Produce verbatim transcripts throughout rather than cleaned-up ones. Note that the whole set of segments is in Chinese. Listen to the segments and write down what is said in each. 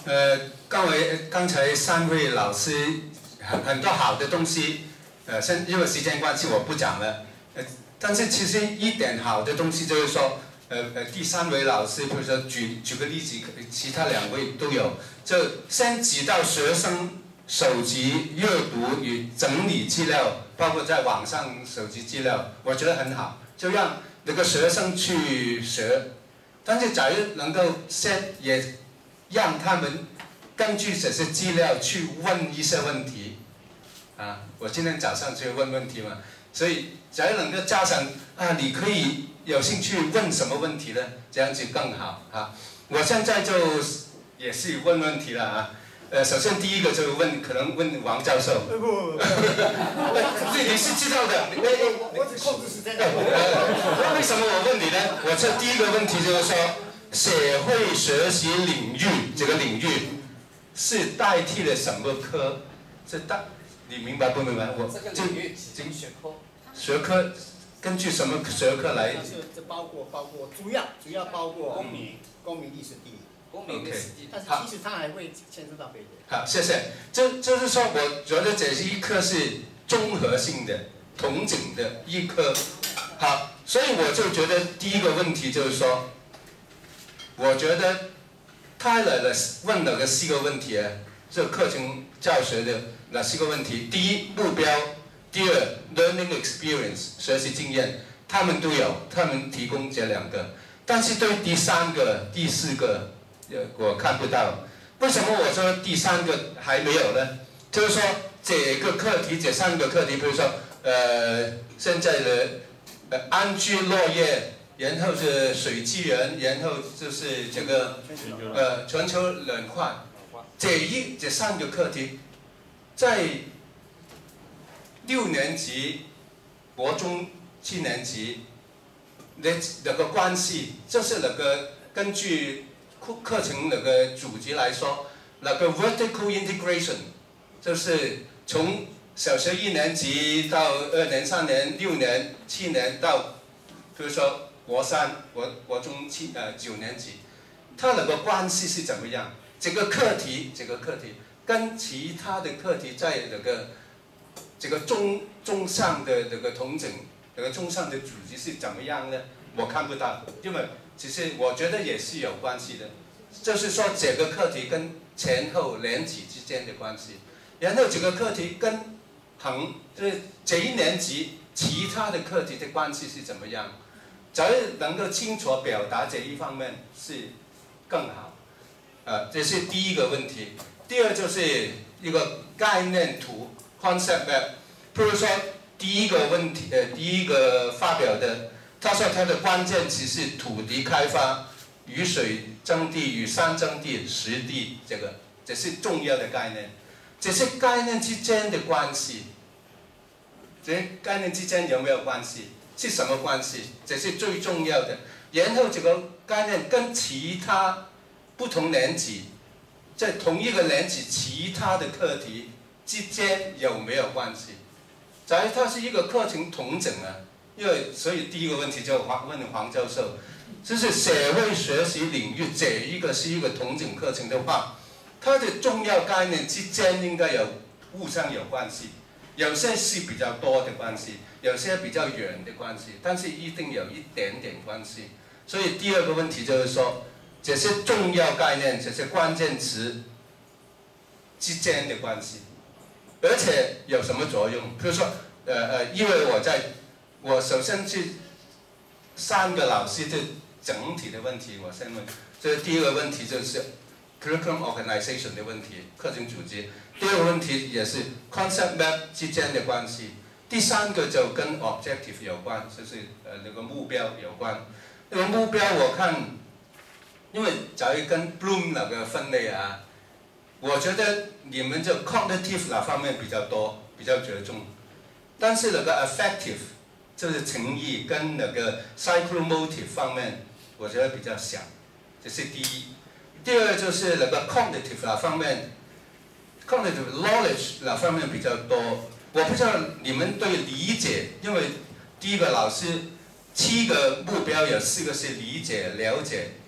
呃，刚才刚才三位老师很很多好的东西，呃，现因为时间关系我不讲了。呃，但是其实一点好的东西就是说，呃呃，第三位老师，比如说举举个例子，其他两位都有，就先指导学生收集、阅读与整理资料，包括在网上收集资料，我觉得很好，就让那个学生去学。但是假如能够先也让他们根据这些资料去问一些问题，啊，我今天早上就问问题嘛，所以假如能够家长啊，你可以有兴趣问什么问题呢？这样子更好啊。我现在就也是问问题了啊。呃，首先第一个就问，可能问王教授。 不不不， 这你是知道的。 我我只控制时间。 为什么我问你呢？我这第一个问题就是说，社会学习领域这个领域是代替了什么科？是代，你明白不明白？我这个领域仅学科。 学科根据什么学科来？ 是这包括包括主要主要包括公民、公民历史地理。 公民历史地理。 但是其实它还会牵涉到别的。 好，谢谢。就就是说，我觉得这是一科是综合性的、统整的一科。好，所以我就觉得第一个问题就是说，我觉得泰勒的问了个四个问题啊，这课程教学的那四个问题：第一，目标；第二 ，learning experience 学习经验，他们都有，他们提供这两个。但是对第三个、第四个，呃，我看不到。为什么我说第三个还没有呢？就是说这个课题，这三个课题，比如说，呃，现在的呃安居乐业，然后是水资源，然后就是这个呃全球暖化，这一这三个课题，在六年级、国中七年级那那个关系，就是那个根据课程那个主题来说，那个 vertical integration， 就是从小学一年级到二年、三年、六年、七年到，比如说国三、国国中七呃九年级，它那个关系是怎么样？这个课题，这个课题跟其他的课题在那个这个中中上的那个统整，那个中上的主题是怎么样呢？我看不到，因为其实我觉得也是有关系的，就是说这个课题跟前后年级之间的关系，然后这个课题跟横就是这一年级其他的课题的关系是怎么样？只要能够清楚表达这一方面是更好。呃，这是第一个问题。第二就是一个概念图 （concept map）。譬如说第一个问题，呃，第一个发表的。他说他的关键词是土地开发、雨水征地与山征地、实地，这个这是重要的概念。这些概念之间的关系，这些概念之间有没有关系？是什么关系？这是最重要的。然后这个概念跟其他不同年级，在同一个年级其他的课题之间有没有关系？假如它是一个课程统整啊。因为所以第一个问题就黄问黄教授，就是社会学习领域这一个是一个统整课程的话，它的重要概念之间应该有互相有关系，有些是比较多的关系，有些比较远的关系，但是一定有一点点关系。所以第二个问题就是说，这些重要概念、这些关键词之间的关系，而且有什么作用？比如说，呃呃，因为我在。我首先是三个老师的整体的问题，我先问。这第一个问题就是 curriculum organization 的问题，课程组织。第二个问题也是 concept map 之间的关系。第三个就跟 objective 有关，就是呃那个目标有关。那个目标我看，因为假如跟 Bloom 那个分类啊，我觉得你们就 cognitive 那方面比较多，比较着重，但是那个 affective。就是情谊跟那个 psychomotive 方面，我觉得比较小，这是第一。第二就是那个 cognitive 那方面 ，cognitive knowledge 那方面比较多。我不知道你们对理解，因为第一个老师七个目标有四个是理解、了解，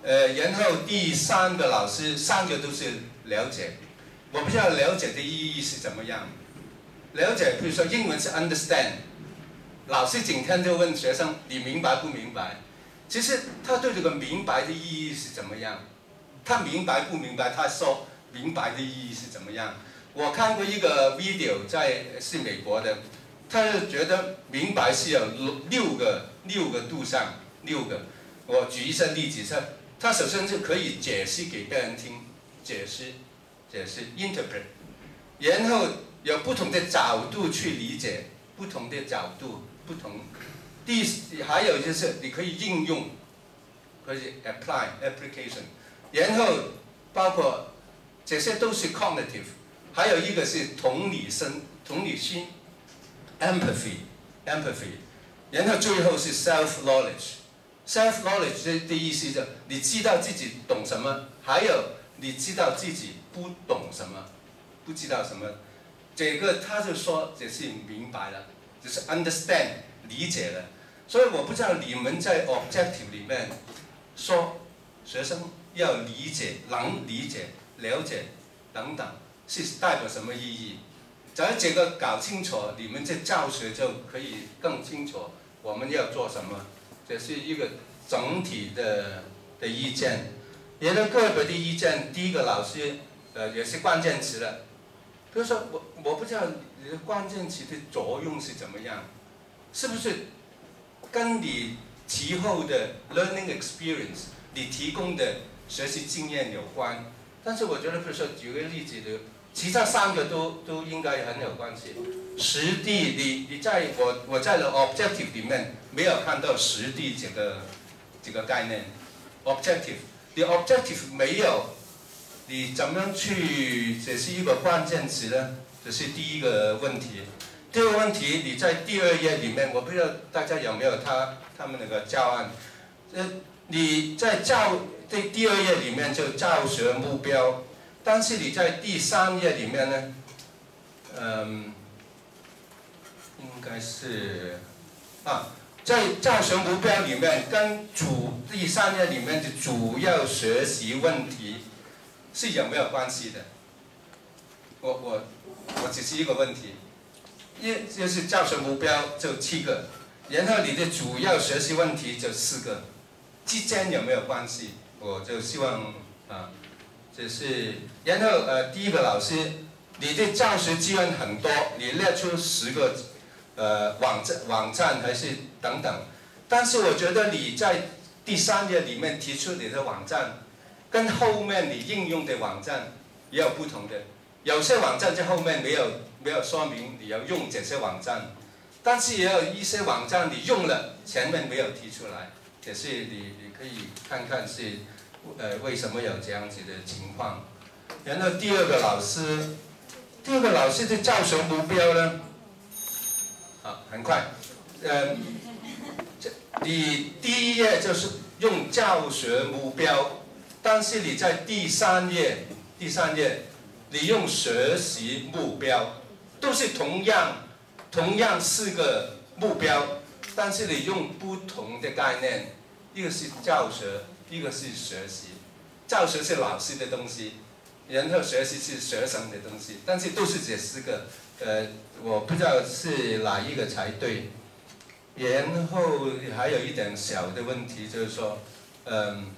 呃，然后第三个老师，三个都是了解。我不知道了解的意义是怎么样。了解，比如说英文是 understand， 老师整天就问学生你明白不明白？其实他对这个明白的意义是怎么样？他明白不明白？他说明白的意义是怎么样？我看过一个 video， 在是美国的，他就觉得明白是有六个六个度上六个。我举一些例子，是，他首先是可以解释给别人听，解释解释 interpret， 然后有不同的角度去理解，不同的角度不同。第还有就是你可以应用，可以 apply application， 然后包括这些都是 cognitive， 还有一个是同理心，同理心 empathy empathy， 然后最后是 self knowledge。self knowledge 的意思就是你知道自己懂什么，还有你知道自己不懂什么，不知道什么。这个他就说这是明白了，就是 understand 理解了。所以我不知道你们在 objective 里面说学生要理解、能理解、了解等等，是代表什么意义？只要这个搞清楚，你们在教学就可以更清楚我们要做什么。这是一个整体的的意见。也有个别的意见，第一个老师呃也是关键词了。比如说我我不知道你的关键词的作用是怎么样，是不是跟你其后的 learning experience， 你提供的学习经验有关？但是我觉得，比如说举个例子的，其他三个都都应该很有关系。实地，你你在我我在的 objective 里面没有看到实地这个这个概念。objective， 你 objective 没有，你怎么样去？这是一个关键词呢？这是第一个问题。第二个问题，你在第二页里面，我不知道大家有没有他他们那个教案，呃，你在教第第二页里面就教学目标，但是你在第三页里面呢，嗯，应该是啊，在教学目标里面跟主第三页里面的主要学习问题是有没有关系的？我我我只是一个问题。一就是教学目标就七个，然后你的主要学习问题就四个，之间有没有关系？我就希望啊，就是然后呃第一个老师，你的教学资源很多，你列出十个呃网站网站还是等等，但是我觉得你在第三页里面提出你的网站，跟后面你应用的网站也有不同的，有些网站在后面没有。没有说明你要用这些网站，但是也有一些网站你用了，前面没有提出来，也是你你可以看看是呃为什么有这样子的情况。然后第二个老师，第二个老师的教学目标呢，好，很快，呃，这你第一页就是用教学目标，但是你在第三页，第三页你用学习目标。都是同样，同样四个目标，但是你用不同的概念，一个是教学，一个是学习。教学是老师的东西，然后学习是学生的东西，但是都是这四个，呃，我不知道是哪一个才对。然后还有一点小的问题，就是说，嗯，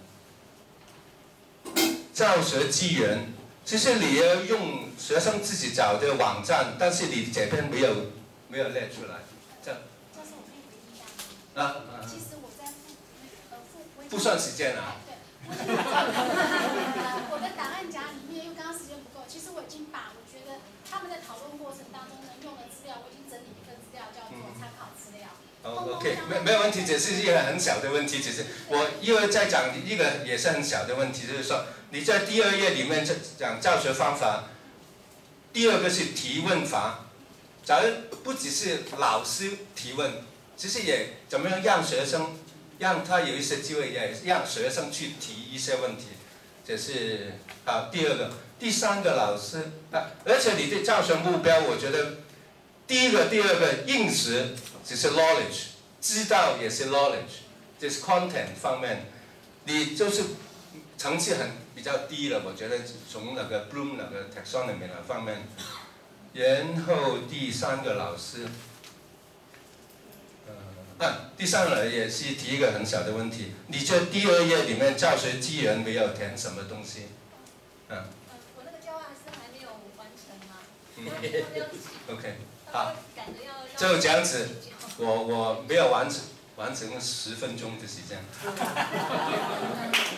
教学资源。其实你要用学生自己找的网站，但是你这边没有没有列出来，这样。 教授，我可以回应一下吗？啊。其实我在附呃附不算时间啊。 对，我已经呃我的档案夹里面，因为刚刚时间不够，其实我已经把我觉得他们在讨论过程当中能用的资料，我已经整理一份资料叫做参考资料。 哦 ，OK， 没没有问题，只是一个很小的问题，只是我一会儿再讲一个也是很小的问题，就是说你在第二页里面讲教学方法，第二个是提问法，假如不只是老师提问，其实也怎么样让学生让他有一些机会，也让学生去提一些问题，这是好第二个，第三个老师啊，而且你的教学目标，我觉得第一个、第二个应时。只是 knowledge， 知道也是 knowledge， 就是 content 方面，你就是层次很比较低了，我觉得从那个 Bloom 那个 taxonomy 那方面。然后第三个老师，呃，啊，第三个也是提一个很小的问题，你觉得第二页里面教学资源没有填什么东西？嗯。 呃，我那个教案是还没有完成嘛。 嗯。OK， 好。 赶着要。 就这样子，我我没有完成完成十分钟的时间。